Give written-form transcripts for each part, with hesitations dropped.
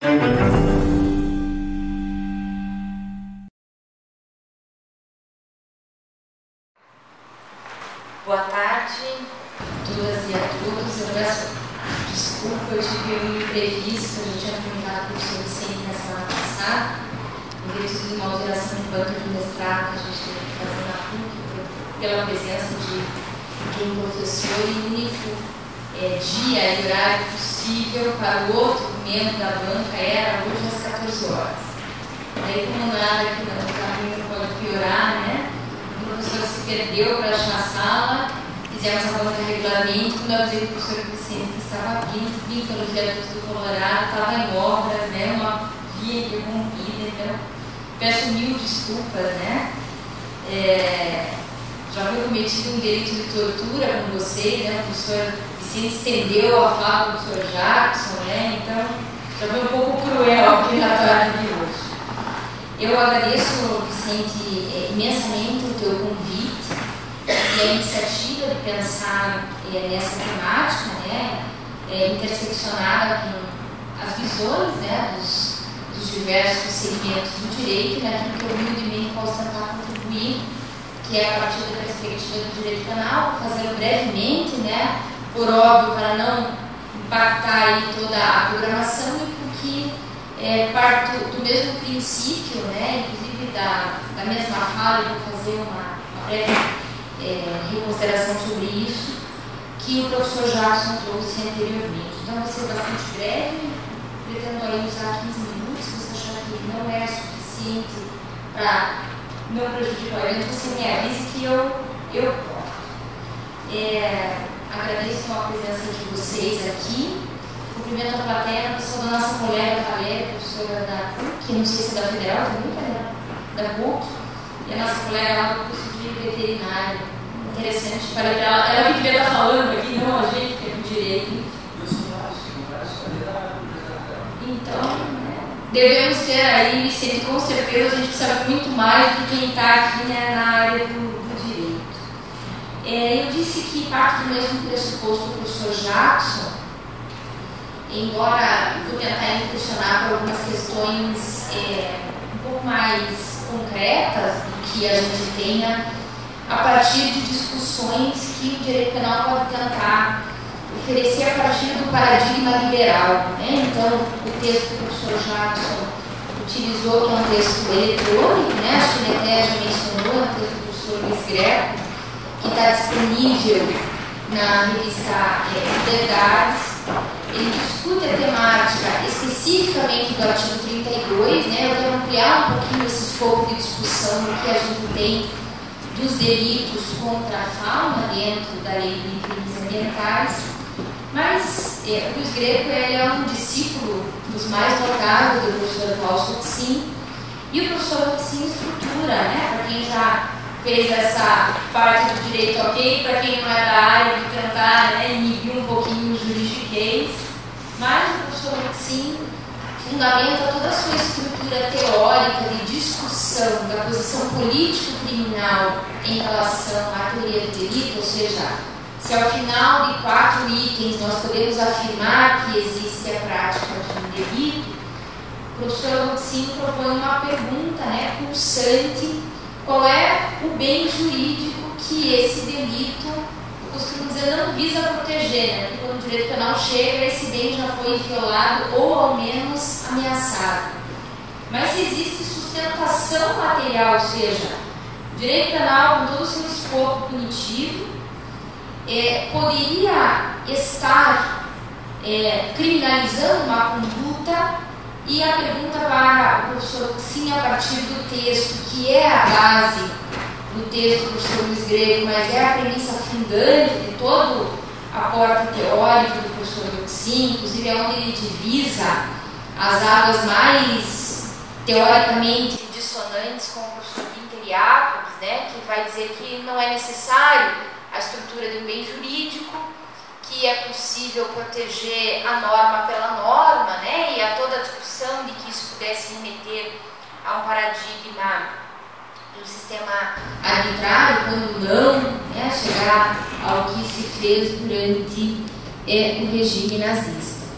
Boa tarde a todas e a todos. Eu peço desculpa, eu tive um imprevisto, eu já tinha comentado com o professor Vicente na semana passada, em virtude de uma alteração de banco de mestrado que a gente teve que fazer na PUC, pela presença de um professor e único dia e horário possível para o outro membro da banca era hoje às 14 horas. Daí, como nada que no caminho pode piorar, né? O professor se perdeu para achar a sala, fizemos a banca regularmente. Quando eu avisei para o professor Vicente que estava vindo pelo viaduto do Colorado, estava em obras, né? Uma via interrompida, então peço mil desculpas, né? Já foi cometido um delito de tortura com vocês, né? O professor Vicente estendeu a fala do professor Jackson, né? Então já foi um pouco cruel aqui na tarde de hoje. Eu agradeço, Vicente, imensamente o teu convite e a iniciativa de pensar nessa temática, né, interseccionada com as visões, né, dos diversos segmentos do direito, naquilo que eu humildemente posso tentar contribuir, que é a partir da perspectiva do direito penal, fazendo brevemente, né, por óbvio, para não impactar aí toda a programação e porque parto do mesmo princípio, né, inclusive da mesma fala, eu vou fazer uma breve reconsideração sobre isso, que o professor Jackson trouxe anteriormente. Então, vai ser bastante breve, pretendo aí usar 15 minutos, se você achar que não é suficiente para não prejudicar o evento, você me avise que eu posso. Agradeço a presença de vocês aqui. Cumprimento a plateia, a pessoa da nossa colega Valéria, professora da PUC, não sei se é da Federal também, da PUC, e a nossa colega lá do curso de veterinário. Interessante, falei para ela que devia estar falando aqui, não a gente, que é do direito. Então, devemos ter aí, Vicente, com certeza a gente sabe muito mais do que quem está aqui, né, na área do direito. Eu disse que parte do mesmo pressuposto do professor Jackson, embora eu vou tentar impressionar por algumas questões um pouco mais concretas do que a gente tenha a partir de discussões que o direito penal pode tentar oferecer a partir do paradigma liberal, né? Então, o texto que o professor Jackson utilizou, que é um texto eletrônico, né? Acho que ele até já mencionou, é o texto do professor Luiz Greco, que está disponível na revista Verdades. Ele discute a temática especificamente do artigo 32, né? Eu quero ampliar um pouquinho esse escopo de discussão do que a gente tem dos delitos contra a fauna dentro da lei de crimes ambientais. Mas o Luiz Greco ele é um discípulo dos mais notáveis do professor Paulo Sotzin, e o professor Sotzin estrutura, né? Para quem já fez essa parte do direito ok, para quem não é da área, de tentar, né, inibir um pouquinho o juridiquês, mas o professor Sotzin fundamenta toda a sua estrutura teórica de discussão da posição político-criminal em relação à teoria do delito, ou seja, se ao final de 4 itens nós podemos afirmar que existe a prática de um delito, o professor Sotzin propõe uma pergunta, né, pulsante: qual é o bem jurídico que esse delito, eu costumo dizer, não visa proteger, né? Porque quando o direito penal chega, esse bem já foi violado ou ao menos ameaçado. Mas se existe sustentação material, ou seja, o direito penal, com todo o seu escopo punitivo, poderia estar criminalizando uma conduta. E a pergunta para o professor Sotzin, a partir do texto, que é a base do texto do professor Luiz Greco, mas é a premissa fundante de todo o aporte teórico do professor Sotzin, inclusive é onde ele divisa as águas mais teoricamente dissonantes com o professor Pinter e Jacobs, né, que vai dizer que não é necessário a estrutura de um bem jurídico, que é possível proteger a norma pela norma, né, e a toda a discussão de que isso pudesse remeter a um paradigma do sistema arbitrário, quando não, né, chegar ao que se fez durante o regime nazista.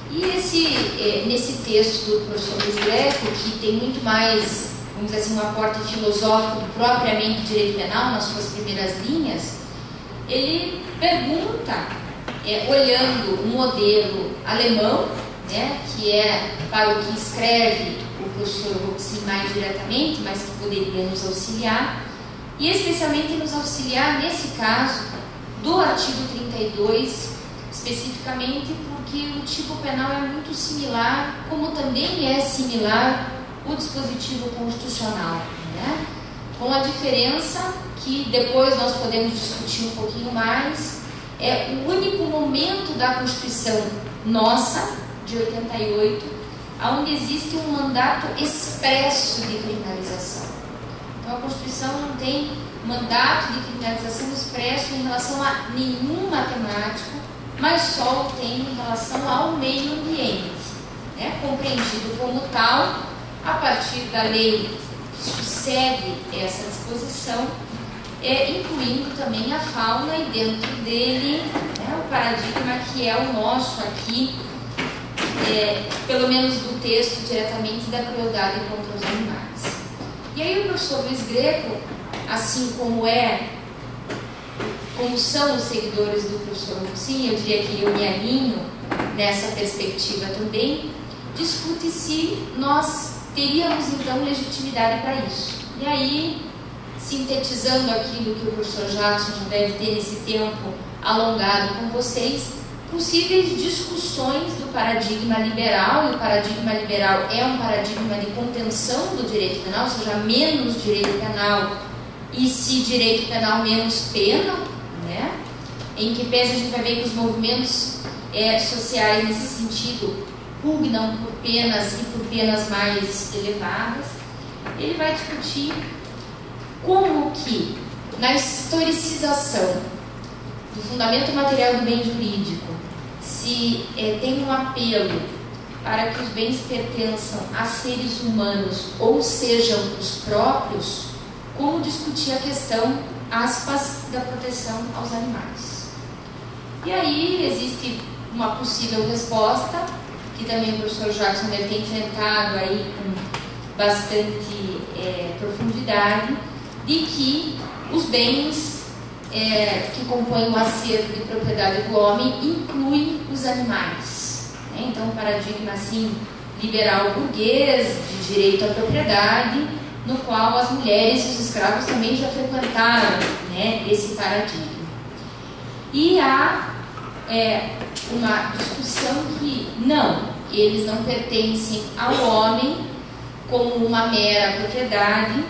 E nesse texto do professor Luiz Greco, que tem muito mais, vamos dizer assim, um aporte filosófico do propriamente direito penal nas suas primeiras linhas, ele pergunta, olhando um modelo alemão, né, que é para o que escreve o professor Roxin mais diretamente, mas que poderia nos auxiliar, e especialmente nos auxiliar nesse caso do artigo 32, especificamente porque o tipo penal é muito similar, como também é similar o dispositivo constitucional, né? Com a diferença que depois nós podemos discutir um pouquinho mais, é o único momento da Constituição nossa, de 88, onde existe um mandato expresso de criminalização. Então a Constituição não tem mandato de criminalização expresso em relação a nenhum matemático, mas só o tem em relação ao meio ambiente, né? Compreendido como tal, a partir da lei que sucede essa disposição, incluindo também a fauna e dentro dele, né, o paradigma que é o nosso aqui, pelo menos do texto diretamente da crueldade contra os animais. E aí o professor Luiz Greco, assim como são os seguidores do professor Roxin, eu diria que eu me alinho nessa perspectiva também, discute se nós teríamos então legitimidade para isso. E aí, sintetizando aquilo que o professor Jackson já deve ter nesse tempo alongado com vocês, possíveis discussões do paradigma liberal, e o paradigma liberal é um paradigma de contenção do direito penal, ou seja, menos direito penal, e se direito penal menos pena, né? Em que pese a gente vai ver que os movimentos sociais nesse sentido pugnam por penas e por penas mais elevadas. Ele vai discutir como que na historicização do fundamento material do bem jurídico se tem um apelo para que os bens pertençam a seres humanos ou sejam os próprios, como discutir a questão, aspas, da proteção aos animais. E aí existe uma possível resposta, que também o professor Jackson deve ter enfrentado aí com bastante profundidade, de que os bens que compõem o acervo de propriedade do homem incluem os animais, né? Então, um paradigma assim, liberal burguês, de direito à propriedade, no qual as mulheres e os escravos também já frequentaram, né, esse paradigma. E há uma discussão que eles não pertencem ao homem como uma mera propriedade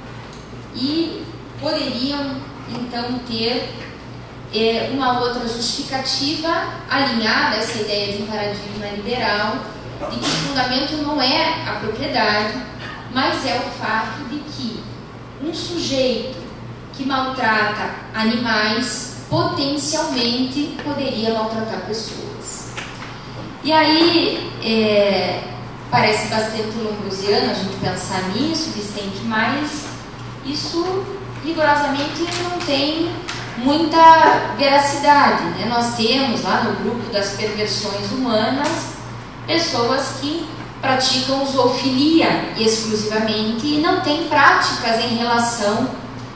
e poderiam então ter uma outra justificativa alinhada a essa ideia de um paradigma liberal, de que o fundamento não é a propriedade, mas é o fato de que um sujeito que maltrata animais potencialmente poderia maltratar pessoas. E aí parece bastante lombrosiano a gente pensar nisso, Vicente, mas isso rigorosamente não tem muita veracidade, né? Nós temos lá no grupo das perversões humanas pessoas que praticam zoofilia exclusivamente e não têm práticas em relação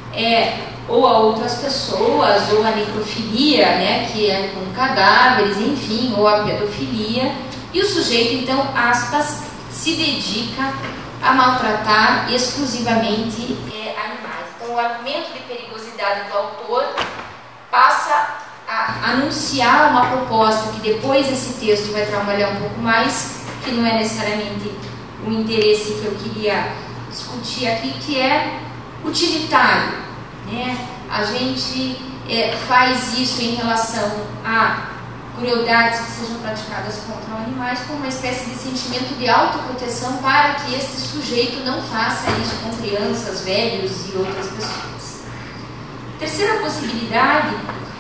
ou a outras pessoas, ou a necrofilia, né, que é com cadáveres, enfim, ou a pedofilia, e o sujeito, então, aspas, se dedica a maltratar exclusivamente animais. Então, o argumento de perigosidade do autor passa a anunciar uma proposta que depois esse texto vai trabalhar um pouco mais, que não é necessariamente o interesse que eu queria discutir aqui, que é utilitário, né? A gente faz isso em relação a crueldades que sejam praticadas contra animais com uma espécie de sentimento de autoproteção para que este sujeito não faça isso com crianças, velhos e outras pessoas. Terceira possibilidade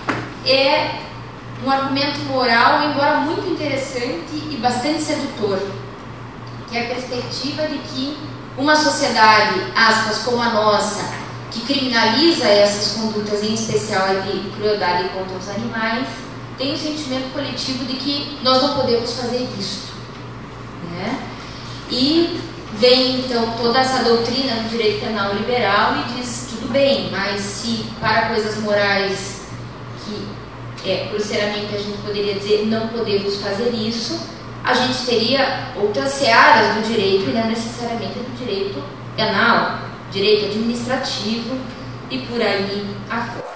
é um argumento moral, embora muito interessante e bastante sedutor, que é a perspectiva de que uma sociedade, aspas, como a nossa, que criminaliza essas condutas, em especial a de crueldade contra os animais, tem um sentimento coletivo de que nós não podemos fazer isso, né? E vem então toda essa doutrina no direito penal liberal e diz, tudo bem, mas se para coisas morais que grosseiramente a gente poderia dizer não podemos fazer isso, a gente teria outras searas do direito e não necessariamente do direito penal, direito administrativo e por aí afora.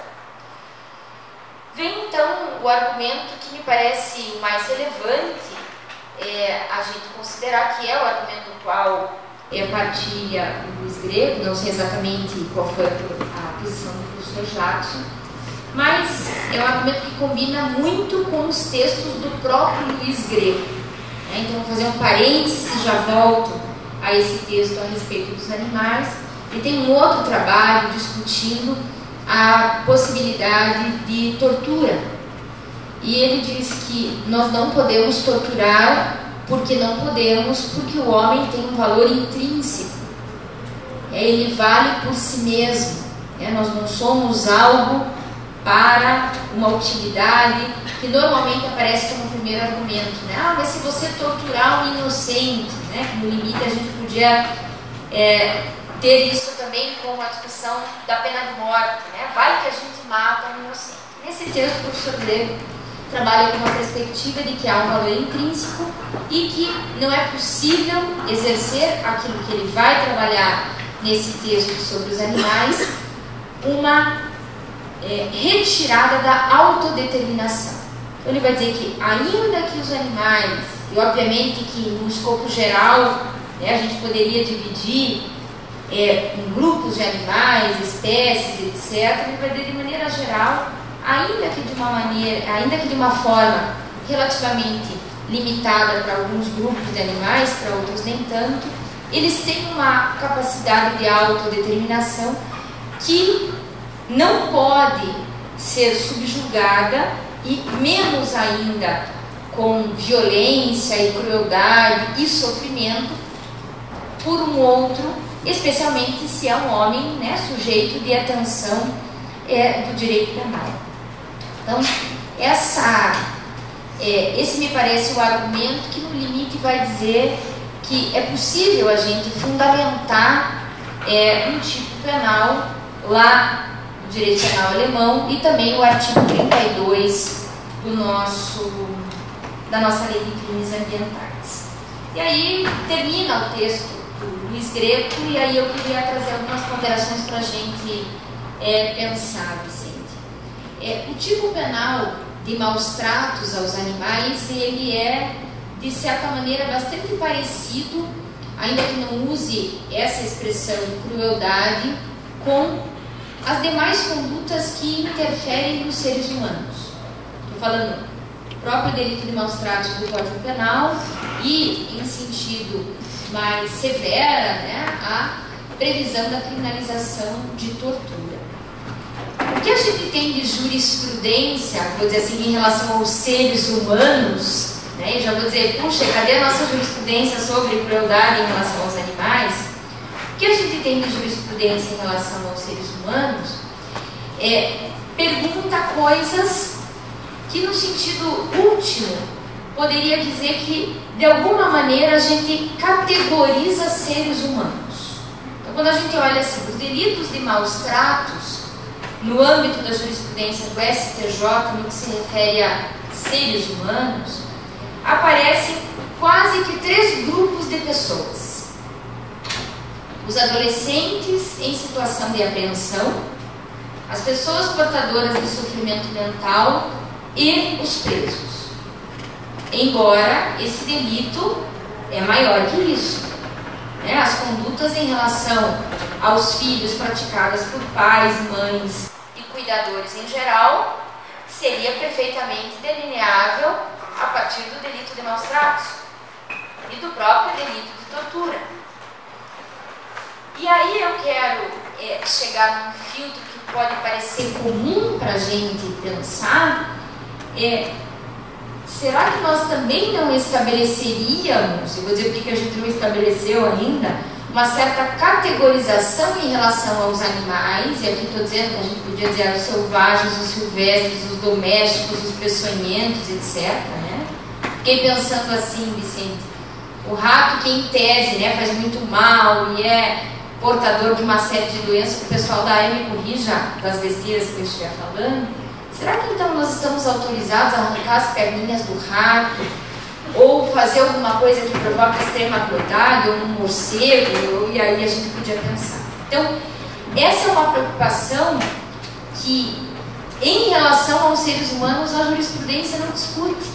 Vem então o argumento que me parece mais relevante, a gente considerar que é o argumento do qual partilha o Luiz Grego, não sei exatamente qual foi a posição do professor Jackson, mas é um argumento que combina muito com os textos do próprio Luiz Grego. Então, vou fazer um parênteses e já volto a esse texto a respeito dos animais. E tem um outro trabalho discutindo a possibilidade de tortura. E ele diz que nós não podemos torturar porque não podemos, porque o homem tem um valor intrínseco. Ele vale por si mesmo. Nós não somos algo para uma utilidade, que normalmente aparece como primeiro argumento, né? Mas se você torturar um inocente, né? No limite a gente podia ter isso também com a discussão da pena de morte, né? Vai que a gente mata um inocente. Nesse texto, o professor Grego trabalha com uma perspectiva de que há um valor intrínseco e que não é possível exercer aquilo que ele vai trabalhar nesse texto sobre os animais, uma retirada da autodeterminação. Então ele vai dizer que ainda que os animais, e obviamente que no escopo geral, né, a gente poderia dividir em grupos de animais, espécies, etc., ele vai dizer de maneira geral, ainda que de uma forma relativamente limitada para alguns grupos de animais, para outros nem tanto, eles têm uma capacidade de autodeterminação que não pode ser subjugada e menos ainda com violência e crueldade e sofrimento por um outro, especialmente se é um homem, né, sujeito de atenção do direito penal. Então, esse me parece o argumento que no limite vai dizer que é possível a gente fundamentar um tipo penal lá no direito penal alemão e também o artigo 32 da nossa lei de crimes ambientais. E aí termina o texto do Luiz Grego e aí eu queria trazer algumas ponderações para a gente pensar, Vicente. O tipo penal de maus tratos aos animais, ele é, de certa maneira, bastante parecido, ainda que não use essa expressão crueldade, com as demais condutas que interferem nos seres humanos. Estou falando do próprio delito de maus tratos do Código Penal e, em sentido mais severa, né, a previsão da criminalização de tortura. O que a gente tem de jurisprudência, vou dizer assim, em relação aos seres humanos, né, e já vou dizer, puxa, cadê a nossa jurisprudência sobre crueldade em relação aos animais? O que a gente tem de jurisprudência em relação aos seres humanos pergunta coisas que, no sentido último, poderia dizer que, de alguma maneira, a gente categoriza seres humanos. Então, quando a gente olha assim, os delitos de maus tratos, no âmbito da jurisprudência do STJ, no que se refere a seres humanos, aparecem quase que 3 grupos de pessoas. Os adolescentes em situação de apreensão, as pessoas portadoras de sofrimento mental e os presos. Embora esse delito é maior que isso, né? As condutas em relação aos filhos praticadas por pais, mães e cuidadores em geral seria perfeitamente delineável a partir do delito de maus tratos e do próprio delito de tortura. E aí eu quero chegar num filtro que pode parecer comum para a gente pensar, será que nós também não estabeleceríamos, eu vou dizer porque a gente não estabeleceu ainda, uma certa categorização em relação aos animais, e aqui estou dizendo que a gente podia dizer os selvagens, os silvestres, os domésticos, os peçonhentos, etc. Né? Fiquei pensando assim, Vicente, o rato que em tese, né, faz muito mal e é portador de uma série de doenças, que o pessoal da área me corrija das besteiras que eu estiver falando, será que então nós estamos autorizados a arrancar as perninhas do rato, ou fazer alguma coisa que provoca extrema crueldade, ou um morcego, e aí a gente podia pensar. Então, essa é uma preocupação que, em relação aos seres humanos, a jurisprudência não discute.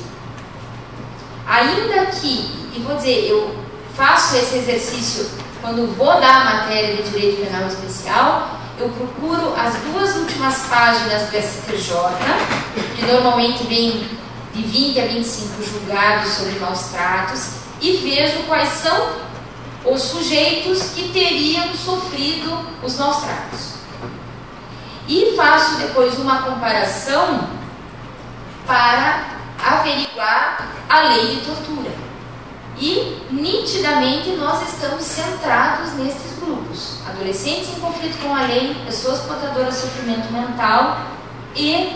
Ainda que, e vou dizer, eu faço esse exercício quando vou dar a matéria de direito penal especial, eu procuro as 2 últimas páginas do STJ, que normalmente vem de 20 a 25 julgados sobre maus tratos, e vejo quais são os sujeitos que teriam sofrido os maus tratos. E faço depois uma comparação para averiguar a lei de tortura. E, nitidamente, nós estamos centrados nestes grupos. Adolescentes em conflito com a lei, pessoas portadoras de sofrimento mental e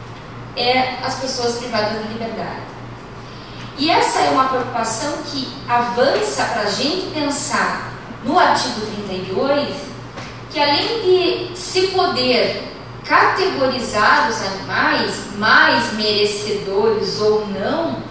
as pessoas privadas da liberdade. E essa é uma preocupação que avança para a gente pensar no artigo 32, que além de se poder categorizar os animais, mais merecedores ou não,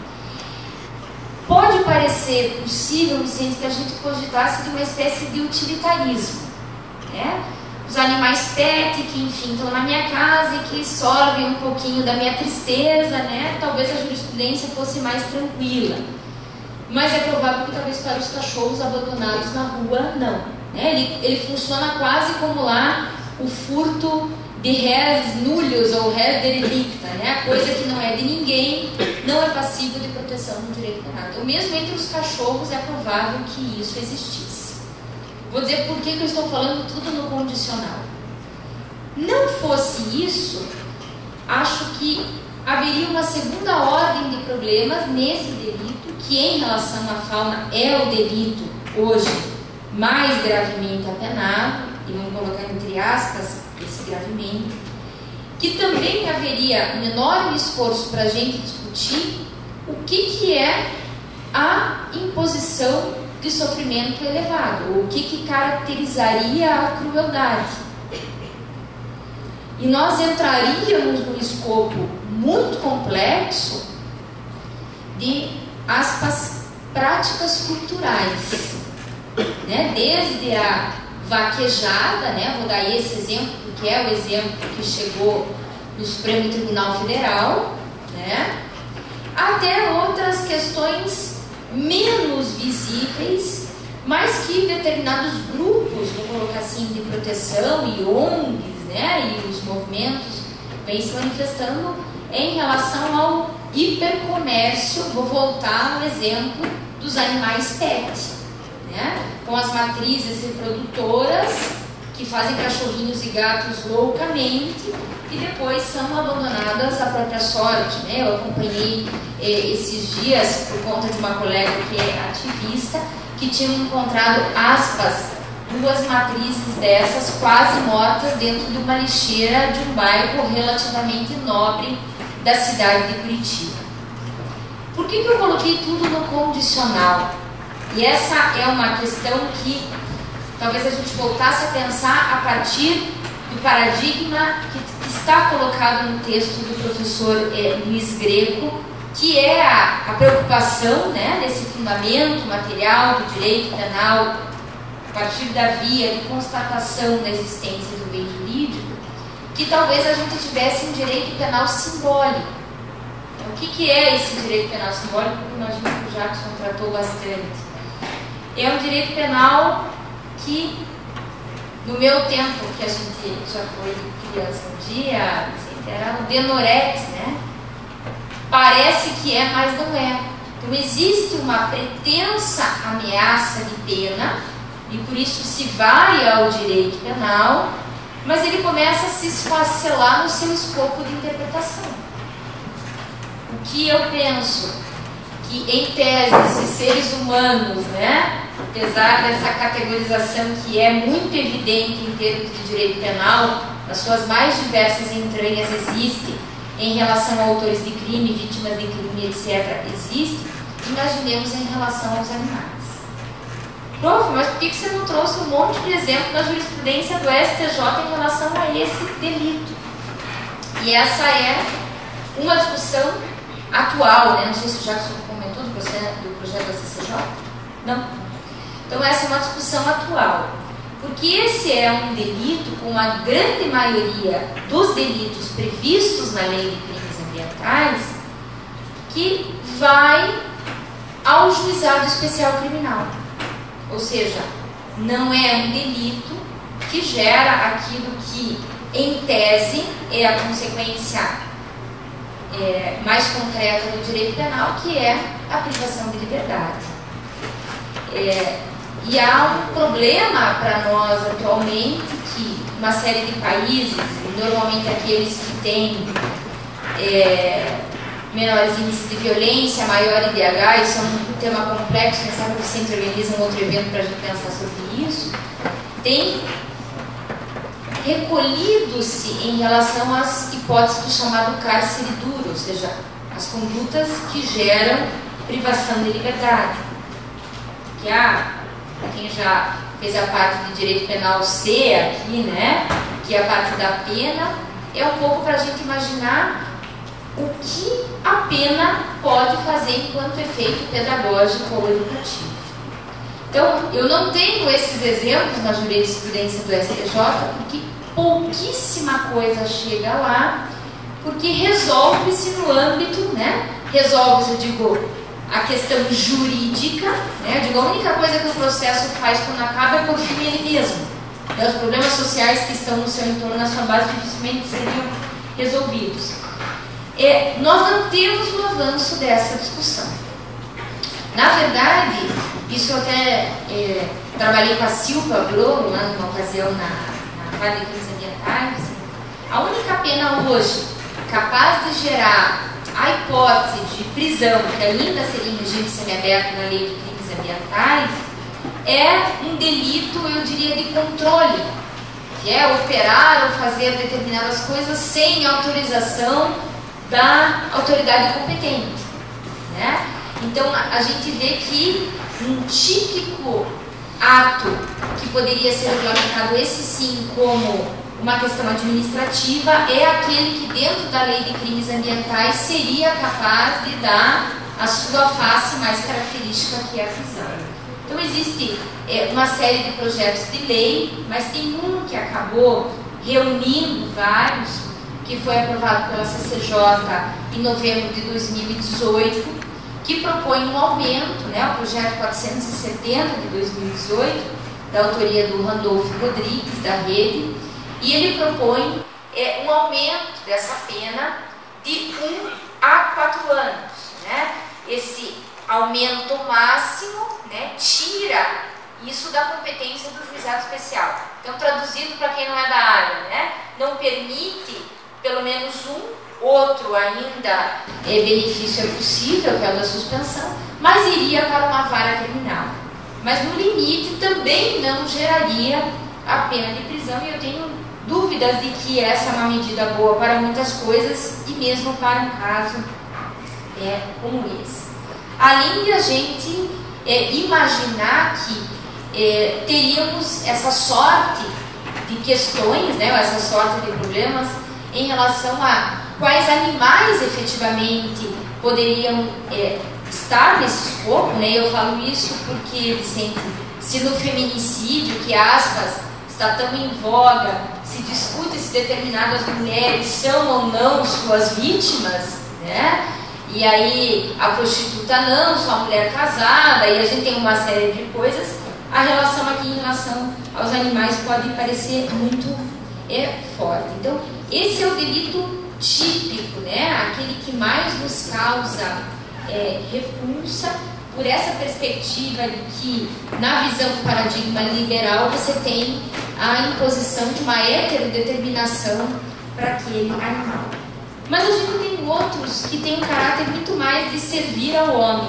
pode parecer possível, Vicente, que a gente cogitasse de uma espécie de utilitarismo, né? Os animais pet, que enfim estão na minha casa e que sorvem um pouquinho da minha tristeza, né? Talvez a jurisprudência fosse mais tranquila. Mas é provável que talvez para os cachorros abandonados na rua, não. Né? Ele funciona quase como lá o furto de res nullius ou res derelicta, né? A coisa que não é de ninguém não é passível de proteção no direito penal. Então, mesmo entre os cachorros é provável que isso existisse. Vou dizer por que eu estou falando tudo no condicional. Não fosse isso, acho que haveria uma segunda ordem de problemas nesse delito, que em relação à fauna é o delito hoje mais gravemente apenado, e vamos colocar entre aspas esse gravemente, que também haveria um enorme esforço para a gente discutir o que é a imposição de sofrimento elevado, o que caracterizaria a crueldade. E nós entraríamos num escopo muito complexo de, aspas, práticas culturais, né? Desde a vaquejada, né? Vou dar esse exemplo, porque é o exemplo que chegou no Supremo Tribunal Federal, né? Até outras questões menos visíveis, mas que determinados grupos, vou colocar assim, de proteção e ONGs, né, e os movimentos vêm se manifestando em relação ao hipercomércio. Vou voltar ao exemplo dos animais pet, né, com as matrizes reprodutoras que fazem cachorrinhos e gatos loucamente e depois são abandonadas à própria sorte, né? Eu acompanhei esses dias, por conta de uma colega que é ativista, que tinham encontrado, aspas, 2 matrizes dessas quase mortas dentro de uma lixeira de um bairro relativamente nobre da cidade de Curitiba. Por que eu coloquei tudo no condicional? E essa é uma questão que talvez a gente voltasse a pensar a partir do paradigma que está colocado no texto do professor Luiz Greco, que é a preocupação, né, desse fundamento material do direito penal a partir da via de constatação da existência do bem jurídico, que talvez a gente tivesse um direito penal simbólico. Então, o que é esse direito penal simbólico? Eu imagino que o Jackson tratou bastante. É um direito penal que, no meu tempo, que a gente já foi criança um dia, era o Denorex, né? Parece que é, mas não é. Então existe uma pretensa ameaça de pena, e por isso se vai ao direito penal, mas ele começa a se esfacelar no seu escopo de interpretação. O que eu penso? Que em tese, se seres humanos, né, apesar dessa categorização que é muito evidente em termos de direito penal, nas suas mais diversas entranhas existe, em relação a autores de crime, vítimas de crime, etc., existe, imaginemos em relação aos animais. Prof, mas por que você não trouxe um monte de exemplo da jurisprudência do STJ em relação a esse delito? E essa é uma discussão atual, né? Não sei se já comentou do projeto da CCJ? Não? Então essa é uma discussão atual. Porque esse é um delito, com a grande maioria dos delitos previstos na Lei de Crimes Ambientais, que vai ao Juizado Especial Criminal. Ou seja, não é um delito que gera aquilo que, em tese, é a consequência mais concreta do direito penal, que é a privação de liberdade. E há um problema para nós atualmente, que uma série de países, normalmente aqueles que têm menores índices de violência, maior IDH, isso é um tema complexo, quem sabe que sempre organiza um outro evento para a gente pensar sobre isso, tem recolhido-se em relação às hipóteses do chamado cárcere duro, ou seja, as condutas que geram privação de liberdade. Que para quem já fez a parte de direito penal C aqui, né, que é a parte da pena, é um pouco para a gente imaginar o que a pena pode fazer enquanto efeito pedagógico ou educativo. Então, eu não tenho esses exemplos na jurisprudência do STJ, porque pouquíssima coisa chega lá, porque resolve-se no âmbito, né? Resolve-se, eu digo, a questão jurídica, né? Eu digo, a única coisa que o processo faz quando acaba é por fim ele mesmo. Então, os problemas sociais que estão no seu entorno, na sua base, dificilmente seriam resolvidos. Nós não temos um avanço dessa discussão. Na verdade, isso eu até trabalhei com a Silva Blomo, lá numa ocasião na Vara de Crimes Ambientais. A única pena hoje capaz de gerar a hipótese de prisão, que ainda seria em regime semiaberto na Lei de Crimes Ambientais, é um delito, eu diria, de controle, que é operar ou fazer determinadas coisas sem autorização da autoridade competente, né? Então a gente vê que um típico ato que poderia ser regulamentado, esse sim, como uma questão administrativa, é aquele que dentro da Lei de Crimes Ambientais seria capaz de dar a sua face mais característica, que é a prisão. Então existe uma série de projetos de lei, mas tem um que acabou reunindo vários, que foi aprovado pela CCJ em novembro de 2018, que propõe um aumento, né, o projeto 470 de 2018, da autoria do Randolfo Rodrigues, da Rede, e ele propõe um aumento dessa pena de 1 a 4 anos. Né? Esse aumento máximo, né, tira isso da competência do juizado especial. Então, traduzindo para quem não é da área, né, não permite pelo menos outro ainda benefício é possível, que é o da suspensão, mas iria para uma vara criminal. Mas no limite também não geraria a pena de prisão, e eu tenho dúvidas de que essa é uma medida boa para muitas coisas e mesmo para um caso como esse. Além de a gente imaginar que teríamos essa sorte de questões, né, essa sorte de problemas em relação a quais animais efetivamente poderiam estar nesse escopo, né? Eu falo isso porque, Vicente, se no feminicídio, que aspas, está tão em voga, se discute se determinadas mulheres são ou não suas vítimas, né? E aí a prostituta não, só a mulher casada, e a gente tem uma série de coisas, a relação aqui em relação aos animais pode parecer muito forte. Então, esse é o delito típico, né? Aquele que mais nos causa repulsa, por essa perspectiva de que, na visão do paradigma liberal, você tem a imposição de uma heterodeterminação para aquele animal. Mas a gente tem outros que têm um caráter muito mais de servir ao homem,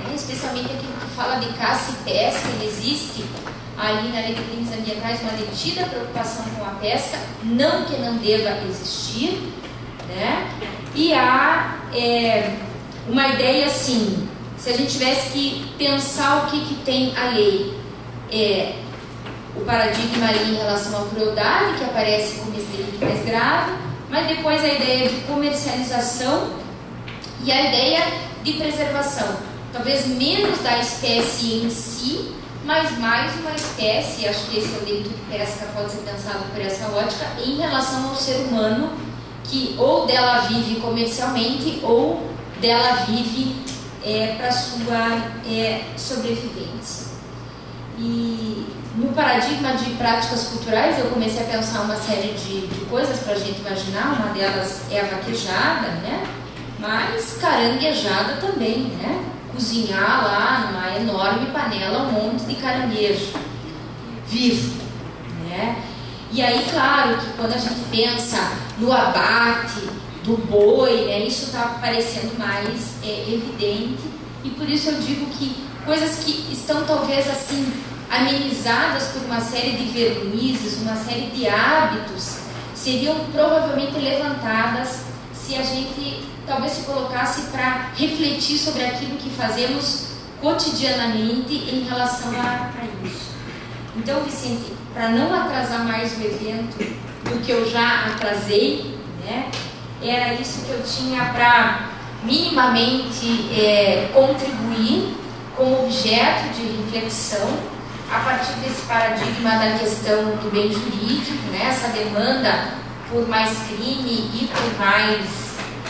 né? Especialmente aquilo que fala de caça e pesca. Existe ali na Lei de Crimes Ambientais uma detida preocupação com a pesca, não que não deva existir, né? E há uma ideia assim, se a gente tivesse que pensar o que tem a lei, o paradigma ali em relação à crueldade, que aparece como esse delito mais grave, mas depois a ideia de comercialização e a ideia de preservação, talvez menos da espécie em si, mas mais uma espécie, acho que esse é o delito de pesca, pode ser pensado por essa ótica, em relação ao ser humano, que ou dela vive comercialmente ou dela vive para sua sobrevivência. E no paradigma de práticas culturais eu comecei a pensar uma série de coisas para a gente imaginar. Uma delas é a vaquejada, né? Mas caranguejada também, né? Cozinhar lá numa enorme panela um monte de caranguejo vivo, né? E aí, claro, que quando a gente pensa no abate do boi, né, isso está parecendo mais evidente, e por isso eu digo que coisas que estão talvez assim amenizadas por uma série de vernizes, uma série de hábitos, seriam provavelmente levantadas se a gente talvez se colocasse para refletir sobre aquilo que fazemos cotidianamente em relação a isso. Então, Vicente, para não atrasar mais o evento do que eu já atrasei, né, era isso que eu tinha para minimamente contribuir como objeto de reflexão a partir desse paradigma da questão do bem jurídico, né, essa demanda por mais crime e por mais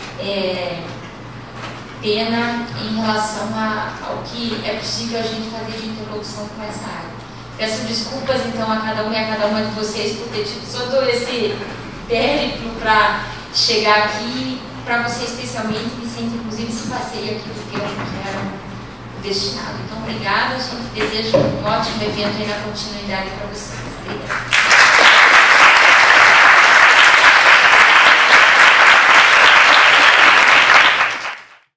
pena em relação ao que é possível a gente fazer de interlocução com essa área. Peço desculpas então a cada um e a cada uma de vocês por ter tido todo esse périplo para chegar aqui, para você especialmente, Vicente, inclusive esse passeio aqui do tempo que era o destinado. Então, obrigada, a gente deseja um ótimo evento aí na continuidade para vocês. Obrigada.